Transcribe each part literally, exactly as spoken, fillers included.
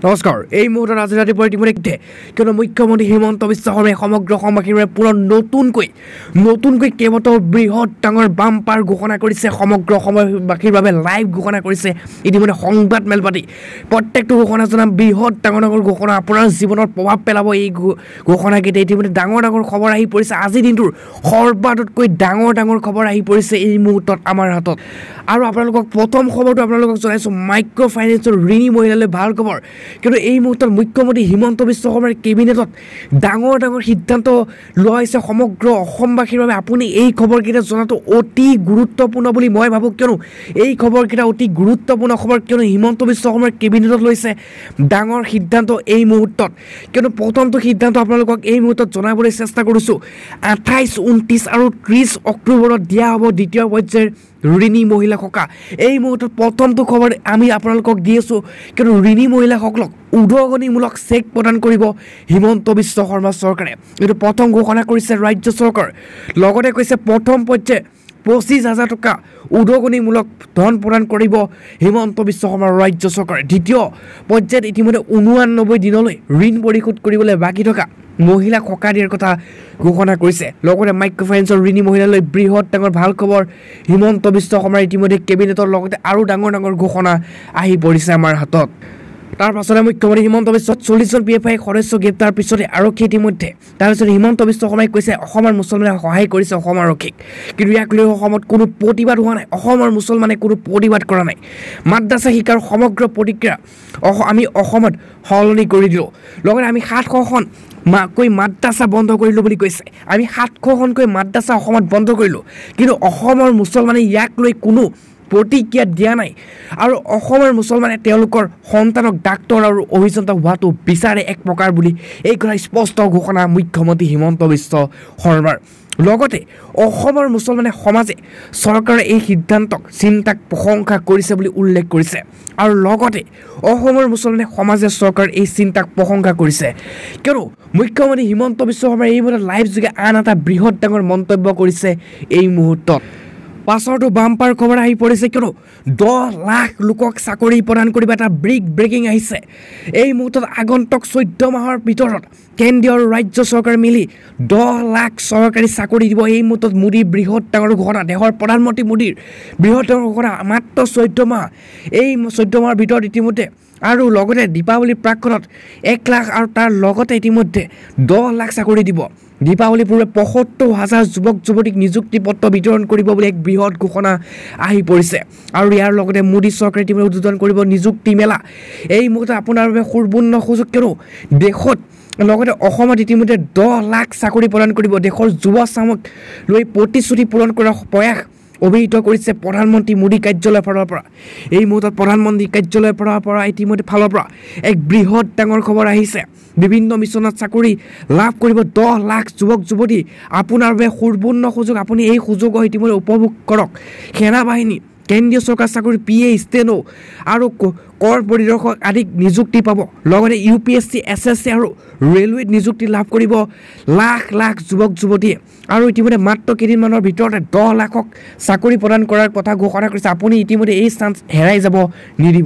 নমস্কাৰ এই মুহূৰ্তত আজি ৰাতিপুৱা ইতিমধ্যে কিয়নো মুখ্যমন্ত্ৰী হিমন্ত বিশ্ব শৰ্মাই সমগ্ৰ অসমবাসীৰ বাবে পুনৰ নতুনকৈ নতুনকৈ কেইবাটাও বৃহৎ ডাঙৰ বাম্পাৰ ঘোষণা কৰিছে সমগ্ৰ অসমবাসীৰ বাবে লাইভ ঘোষণা কৰিছে ইতিমধ্যে সংবাদ মেল পাতি প্ৰত্যেকটো ঘোষণা জনাম বৃহৎ ডাঙৰ ডাঙৰ ঘোষণা আপোনাৰ জীৱনত প্ৰভাৱ পেলাব এই ঘোষণাকেইটা ইতিমধ্যে ডাঙৰ ডাঙৰ খবৰ আহি পৰিছে আজিৰ দিনটোৰ সৰ্বাতকৈ ডাঙৰ ডাঙৰ খবৰ আহি পৰিছে এই মুহূৰ্তত আমাৰ হাতত আৰু আপোনালোকক প্ৰথম খবৰটো আপোনালোকক জনাইছো মাইক্ৰ ফাইনেন্সৰ ঋণী মহিলালৈ ভাল খবৰ কিন্তু এই মুহূৰ্তত মুখ্যমন্ত্ৰী হিমন্ত বিশ্ব শৰ্মাৰ কেবিনেটত ডাঙৰ ডাঙৰ সিদ্ধান্ত লোৱা হৈছে সমগ্ৰ অসমবাসীৰ বাবে আপুনি এই খবৰকেইটা জনাটো অতি গুৰুত্বপূৰ্ণ বুলি মই ভাবোঁ কিয়নো এই খবৰকেইটা অতি গুৰুত্বপূৰ্ণ খবৰ কিয়নো হিমন্ত বিশ্ব শৰ্মাৰ কেবিনেটত লৈছে ডাঙৰ সিদ্ধান্ত এই মুহূৰ্তত কিয়নো প্ৰথমটো সিদ্ধান্ত আপোনালোকক এই মুহূৰ্তত জনাবলৈ চেষ্টা কৰিছোঁ আঠাইছ ঊনত্ৰিছ আৰু ত্ৰিছ অক্টোবৰত দিয়া হ'ব দ্বিতীয় পৰ্যায়ৰ ঋণী মহিলা সকাহ এই মুহূৰ্তত প্ৰথমটো খবৰ আমি আপোনালোকক দি আছোঁ কিয়নো ঋণী মহিলাসকলক উদগনিমূলক চেক প্ৰদান কৰিব হিমন্ত বিশ্ব শৰ্মা চৰকাৰে এইটো প্ৰথম ঘোষণা কৰিছে ৰাজ্য চৰকাৰ লগতে কৈছে প্ৰথম পৰ্যায় পঁচিছ হাজাৰ টকা উদগনিমূলক ধন প্ৰদান কৰিব হিমন্ত বিশ্ব শৰ্মাৰ ৰাজ্য চৰকাৰে দ্বিতীয় পৰ্যায়ত ইতিমধ্যে ঊনানব্বৈ দিনলৈ ঋণ পৰিশোধ কৰিবলৈ বাকী থকা মহিলাক সকাহ দিয়াৰ কথা ঘোষণা কৰিছে লগতে মাইক্ৰ ফাইনেন্সৰ ঋণী মহিলালৈ বৃহৎ ডাঙৰ ভাল খবৰ হিমন্ত বিশ্ব শৰ্মাৰ ইতিমধ্যে কেবিনেটৰ লগতে আৰু ডাঙৰ ডাঙৰ ঘোষণা আহি পৰিছে আমাৰ হাতত তাৰ পাছতে মুখ্যমন্ত্ৰী হিমন্ত বিশ্ব চল্লিছজন পি এফ আই সদস্য গ্ৰেপ্তাৰ পিছতে আৰক্ষী ইতিমধ্যে তাৰপিছত হিমন্ত বিশ্ব শৰ্মাই কৈছে অসমৰ মুছলমানে সহায় কৰিছে অসম আৰক্ষীক কিন্তু ইয়াক লৈ অসমত কোনো প্ৰতিবাদ হোৱা নাই অসমৰ মুছলমানে কোনো প্ৰতিবাদ কৰা নাই মাদ্ৰাছা শিক্ষাৰ সমগ্ৰ প্ৰতিক্ৰিয়া আমি অসমত সলনি কৰি দিলোঁ লগতে আমি সাতশখন মাকৈ মাদ্ৰাছা বন্ধ কৰিলোঁ বুলি কৈছে আমি সাতশখনকৈ মাদ্ৰাছা অসমত বন্ধ কৰিলোঁ কিন্তু অসমৰ মুছলমানে ইয়াক লৈ কোনো প্ৰতিক্ৰিয়া দিয়া নাই আৰু অসমৰ মুছলমানে তেওঁলোকৰ সন্তানক ডাক্তৰ আৰু অভিযন্তা হোৱাটো বিচাৰে এক প্ৰকাৰ বুলি এই কথা স্পষ্ট ঘোষণা মুখ্যমন্ত্ৰী হিমন্ত বিশ্ব শৰ্মাৰ লগতে অসমৰ মুছলমানে সমাজে চৰকাৰৰ এই সিদ্ধান্তক চিন্তাক প্ৰশংসা কৰিছে বুলি উল্লেখ কৰিছে আৰু লগতে অসমৰ মুছলমানে সমাজে চৰকাৰৰ এই চিন্তাক প্ৰশংসা কৰিছে কিয়নো মুখ্যমন্ত্ৰী হিমন্ত বিশ্ব শৰ্মাই এই মুহূৰ্তত লাইভ যোগে আন এটা বৃহৎ ডাঙৰ মন্তব্য কৰিছে এই মুহূৰ্তত পাছৰটো বাম্পাৰ খবৰ আহি পৰিছে কিয়নো দহ লাখ লোকক চাকৰি প্ৰদান কৰিব এটা ব্ৰেক ব্ৰেকিং আহিছে এই মুহূৰ্তত আগন্তুক চৈধ্য মাহৰ ভিতৰত কেন্দ্ৰীয় আৰু ৰাজ্য চৰকাৰ মিলি দহ লাখ চৰকাৰী চাকৰি দিব এই মুহূৰ্তত মোদীৰ বৃহৎ ডাঙৰ ঘোষণা দেশৰ প্ৰধানমন্ত্ৰী মোদীৰ বৃহৎ ডাঙৰ ঘোষণা মাত্ৰ চৈধ্য মাহ এই চৈধ্য মাহৰ ভিতৰত ইতিমধ্যে আৰু লগতে দীপাৱলীৰ প্ৰাকখনত এক লাখ আৰু তাৰ লগতে ইতিমধ্যে দহ লাখ চাকৰি দিব দীপাৱলীৰ পূৰ্বে পঁয়সত্তৰ হাজাৰ যুৱক যুৱতীক নিযুক্তি পত্ৰ বিতৰণ কৰিব বুলি এক বৃহৎ ঘোষণা আহি পৰিছে আৰু ইয়াৰ লগতে মোদী চৰকাৰে ইতিমধ্যে উদ্বোধন কৰিব নিযুক্তি মেলা এই মুহূৰ্তত আপোনাৰ বাবে সুবৰ্ণ সুযোগ কিয়নো দেশত লগতে অসমত ইতিমধ্যে দহ লাখ চাকৰি প্ৰদান কৰিব দেশৰ যুৱ চামক লৈ প্ৰতিশ্ৰুতি পূৰণ কৰাৰ প্ৰয়াস অভিহিত কৰিছে প্ৰধানমন্ত্ৰী মোদী কাৰ্যালয়ৰ ফালৰ পৰা এই মুহূৰ্তত প্ৰধানমন্ত্ৰী কাৰ্যালয়ৰ ফালৰ পৰা ইতিমধ্যে ফালৰ পৰা এক বৃহৎ ডাঙৰ খবৰ আহিছে বিভিন্ন মিছনত চাকৰি লাভ কৰিব দহ লাখ যুৱক যুৱতী আপোনাৰ বাবে সুবৰ্ণ সুযোগ আপুনি এই সুযোগ ইতিমধ্যে উপভোগ কৰক সেনা বাহিনী কেন্দ্ৰীয় চৰকাৰ চাকৰি পি এ ষ্টেনো আৰু কৰ পৰিদৰ্শক আদিক নিযুক্তি পাব লগতে U P S C S S C আৰু ৰেলৱেত নিযুক্তি লাভ কৰিব লাখ লাখ যুৱক যুৱতীয়ে আৰু ইতিমধ্যে মাত্ৰ কেইদিনমানৰ ভিতৰতে দহ লাখক চাকৰি প্ৰদান কৰাৰ কথা ঘোষণা কৰিছে আপুনি ইতিমধ্যে এই চান্স হেৰাই যাব নিদিব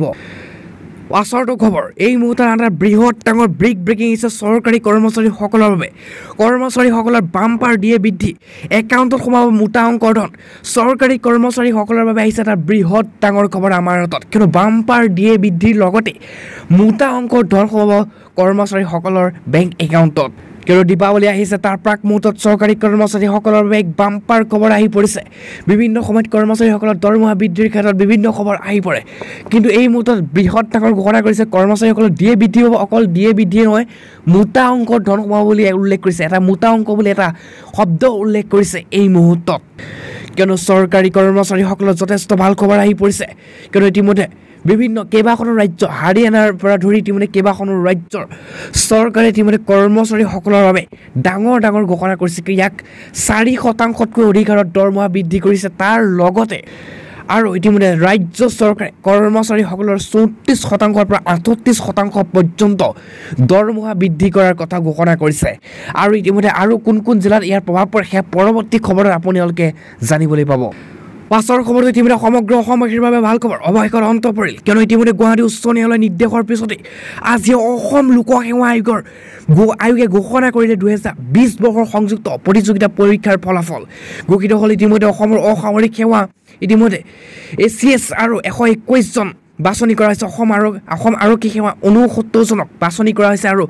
পাছৰটো খবৰ এই মুহূৰ্তত এটা বৃহৎ ডাঙৰ ব্ৰেক ব্ৰেকিং হৈছে চৰকাৰী কৰ্মচাৰীসকলৰ বাবে কৰ্মচাৰীসকলৰ বাম্পাৰ দিয়ে বৃদ্ধি একাউণ্টত সোমাব মোটা অংকৰ ধন চৰকাৰী কৰ্মচাৰীসকলৰ বাবে আহিছে এটা বৃহৎ ডাঙৰ খবৰ আমাৰ হাতত কিন্তু বাম্পাৰ দিয়ে বৃদ্ধিৰ লগতে মোটা অংকৰ ধন সোমাব কৰ্মচাৰীসকলৰ বেংক একাউণ্টত কিয়নো দীপাৱলী আহিছে তাৰ প্ৰাক মুহূৰ্তত চৰকাৰী কৰ্মচাৰীসকলৰ বাবে এক বাম্পাৰ খবৰ আহি পৰিছে বিভিন্ন সময়ত কৰ্মচাৰীসকলৰ দৰমহা বৃদ্ধিৰ ক্ষেত্ৰত বিভিন্ন খবৰ আহি পৰে কিন্তু এই মুহূৰ্তত বৃহৎ ডাঙৰ ঘোষণা কৰিছে কৰ্মচাৰীসকলৰ দিয়ে বৃদ্ধি হ'ব অকল দিয়ে বৃদ্ধি নহয় মোটা অংকৰ ধন সোমাব বুলি উল্লেখ কৰিছে এটা মোটা অংক বুলি এটা শব্দ উল্লেখ কৰিছে এই মুহূৰ্তত কিয়নো চৰকাৰী কৰ্মচাৰীসকলৰ যথেষ্ট ভাল খবৰ আহি পৰিছে কিয়নো ইতিমধ্যে বিভিন্ন কেইবাখনো ৰাজ্য হাৰিয়ানাৰ পৰা ধৰি ইতিমধ্যে কেইবাখনো ৰাজ্যৰ চৰকাৰে ইতিমধ্যে কৰ্মচাৰীসকলৰ বাবে ডাঙৰ ডাঙৰ ঘোষণা কৰিছে ইয়াক চাৰি শতাংশতকৈ অধিক হাৰত দৰমহা বৃদ্ধি কৰিছে তাৰ লগতে আৰু ইতিমধ্যে ৰাজ্য চৰকাৰে কৰ্মচাৰীসকলৰ চৌত্ৰিছ শতাংশৰ পৰা আঠত্ৰিছ শতাংশ পৰ্যন্ত দৰমহা বৃদ্ধি কৰাৰ কথা ঘোষণা কৰিছে আৰু ইতিমধ্যে আৰু কোন কোন জিলাত ইয়াৰ প্ৰভাৱ পৰে সেয়া পৰৱৰ্তী খবৰত আপোনালোকে জানিবলৈ পাব পাছৰ খবৰটো ইতিমধ্যে সমগ্ৰ অসমবাসীৰ বাবে ভাল খবৰ অৱশেষত অন্ত পৰিল কিয়নো ইতিমধ্যে গুৱাহাটী উচ্চ ন্যায়ালয়ৰ নিৰ্দেশৰ পিছতে আজি অসম লোকসেৱা আয়োগৰ আয়োগে ঘোষণা কৰিলে দুহেজাৰ বিশ বৰ্ষৰ সংযুক্ত প্ৰতিযোগিতা পৰীক্ষাৰ ফলাফল ঘোষিত হ'ল ইতিমধ্যে অসমৰ অসামৰিক সেৱা ইতিমধ্যে এ চি এছ আৰু এশ একৈছজন বাছনি কৰা হৈছে অসম আৰু অসম আৰক্ষী সেৱা ঊনসত্তৰজনক বাছনি কৰা হৈছে আৰু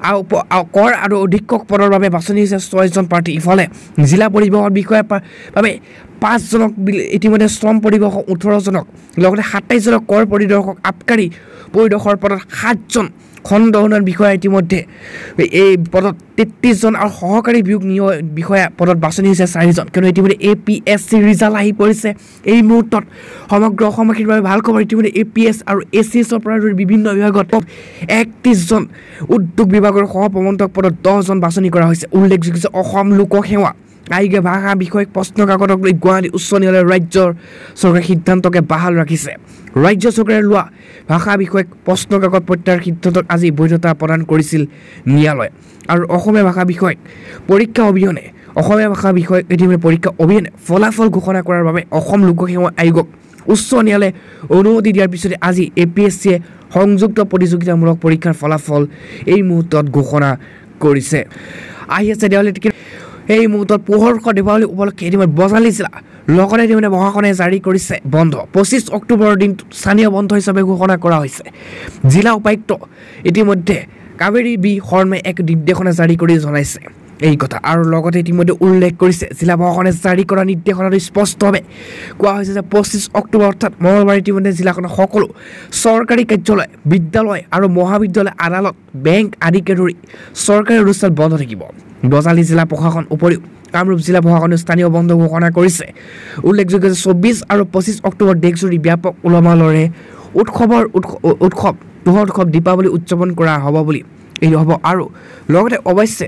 কৰ আৰু অধীক্ষক পদৰ বাবে বাছনি হৈছে ছয়জন প্ৰাৰ্থী ইফালে জিলা পৰিবহণ বিষয়াৰ বাবে পাঁচজনক ইতিমধ্যে শ্ৰম পৰিবহণ ওঠৰজনক লগতে সাতাইছজনক কৰ পৰিদৰ্শক আবকাৰী পৰিদৰ্শকৰ পদত সাতজন খণ্ড উন্নয়ন বিষয়া ইতিমধ্যে এই পদত তেত্ৰিছজন আৰু সহকাৰী বিয়োগ বিষয়া পদত বাছনি হৈছে চাৰিজন কিয়নো ইতিমধ্যে A P S C result আহি পৰিছে এই মুহূৰ্তত সমগ্ৰ অসমবাসীৰ বাবে ভাল খবৰ ইতিমধ্যে এ পি এছ আৰু এ চি এছৰ পৰা বিভিন্ন বিভাগত একত্ৰিছজন উদ্যোগ বিভাগৰ সহ প্ৰবন্ধক পদত দহজন বাছনি কৰা হৈছে উল্লেখযোগ্য যে অসম লোকসেৱা আয়োগে ভাষা বিষয়ক প্ৰশ্ন কাকতক লৈ গুৱাহাটী উচ্চ ন্যায়ালয়ৰ ৰাজ্যৰ চৰকাৰে সিদ্ধান্তকে বাহাল ৰাখিছে ৰাজ্য চৰকাৰে লোৱা ভাষা বিষয়ক প্ৰশ্ন কাকত প্ৰত্যাহাৰৰ সিদ্ধান্তক আজি বৈধতা প্ৰদান কৰিছিল ন্যায়ালয়ে আৰু অসমীয়া ভাষা বিষয়ক পৰীক্ষা অবিহনে অসমীয়া ভাষা বিষয়ক ইতিমধ্যে পৰীক্ষা অবিহনে ফলাফল ঘোষণা কৰাৰ বাবে অসম লোকসেৱা আয়োগক উচ্চ ন্যায়ালয়ে অনুমতি দিয়াৰ পিছতে আজি এ পি এছ চিয়ে সংযুক্ত প্ৰতিযোগিতামূলক পৰীক্ষাৰ ফলাফল এই মুহূৰ্তত ঘোষণা কৰিছে আহি আছে দেৱালী এই মুহূৰ্তত পোহৰশ দীপাৱলী উপলক্ষে ইতিমধ্যে বজালী জিলা লগতে ইতিমধ্যে প্ৰশাসনে জাৰি কৰিছে বন্ধ পঁচিছ অক্টোবৰৰ দিনটো স্থানীয় বন্ধ হিচাপে ঘোষণা কৰা হৈছে জিলা উপায়ুক্ত ইতিমধ্যে কাবেৰী বি শৰ্মাই এক নিৰ্দেশনা জাৰি কৰি জনাইছে এই কথা আৰু লগতে ইতিমধ্যে উল্লেখ কৰিছে জিলা প্ৰশাসনে জাৰি কৰা নিৰ্দেশনাত স্পষ্টভাৱে কোৱা হৈছে যে পঁচিছ অক্টোবৰ অৰ্থাৎ মঙলবাৰে ইতিমধ্যে জিলাখনৰ সকলো চৰকাৰী কাৰ্যালয় বিদ্যালয় আৰু মহাবিদ্যালয় আদালত বেংক আদিকে ধৰি চৰকাৰী অনুষ্ঠান বন্ধ থাকিব বজালী জিলা প্ৰশাসন উপৰিও কামৰূপ জিলা প্ৰশাসনে স্থানীয় বন্ধ ঘোষণা কৰিছে উল্লেখযোগ্য যে চৌব্বিছ আৰু পঁচিছ অক্টোবৰ দেশজুৰি ব্যাপক উলহ-মালহেৰে উৎসৱৰ উৎসৱ পোহৰ উৎসৱ দীপাৱলী উদযাপন কৰা হ'ব বুলি এই হ'ব আৰু লগতে অৱশ্যে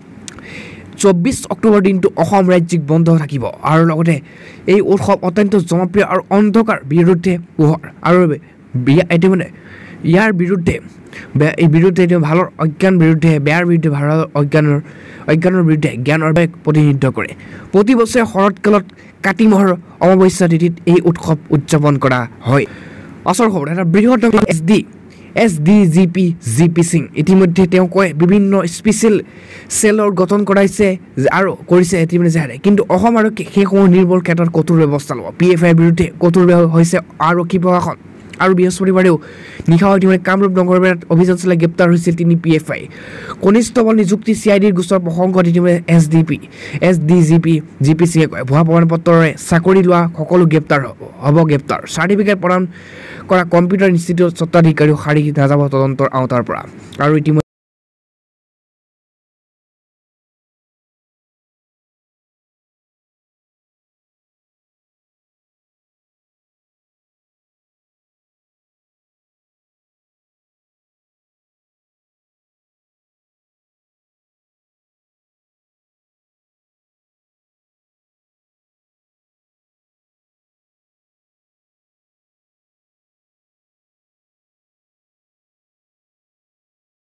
চৌব্বিছ অক্টোবৰ দিনটো অসম ৰাজ্যিক বন্ধ থাকিব আৰু লগতে এই উৎসৱ অত্যন্ত জনপ্ৰিয় আৰু অন্ধকাৰ বিৰুদ্ধে পোহৰ আৰু ইতিমধ্যে ইয়াৰ বিৰুদ্ধে এই বিৰুদ্ধে ভালৰ অজ্ঞান বিৰুদ্ধে বেয়াৰ বিৰুদ্ধে ভালৰ অজ্ঞানৰ অজ্ঞানৰ বিৰুদ্ধে জ্ঞানৰ বাবে প্ৰতিনিধিত্ব কৰে প্ৰতি বছৰে শৰৎকালত কাতি মাহৰ অমাৱস্যা তিথিত এই উৎসৱ উদযাপন কৰা হয় অচৰ খবৰ এটা বৃহৎ S D S D G P G P Singh ইতিমধ্যে তেওঁ কয় বিভিন্ন স্পেচিয়েল চেলৰ গঠন কৰাইছে আৰু কৰিছে ইতিমধ্যে জাৰে কিন্তু অসম আৰক্ষী সেইসমূহ নিৰ্মূল ক্ষেত্ৰত কঠোৰ ব্যৱস্থা ল'ব পি এফ আইৰ বিৰুদ্ধে কঠোৰ হৈছে আৰক্ষী প্ৰশাসন আৰু বৃহস্পতিবাৰেও নিশা ইতিমধ্যে কামৰূপ নগৰবেৰাত অভিযান চলাই গ্ৰেপ্তাৰ হৈছিল তিনি পি এফ আই কনিষ্টবল নিযুক্তি চি আই ডিৰ গোচৰ প্ৰসংগত ইতিমধ্যে S D P S D G P G P সিঙে কয় ভুৱা প্ৰমাণ পত্ৰৰে চাকৰি লোৱা সকলো গ্ৰেপ্তাৰ হ'ব হ'ব গ্ৰেপ্তাৰ চাৰ্টিফিকেট প্ৰদান কৰা কম্পিউটাৰ ইনষ্টিটিউট স্বত্বাধিকাৰীও সাৰি নাযাব তদন্তৰ আওতাৰ পৰা আৰু ইতিমধ্যে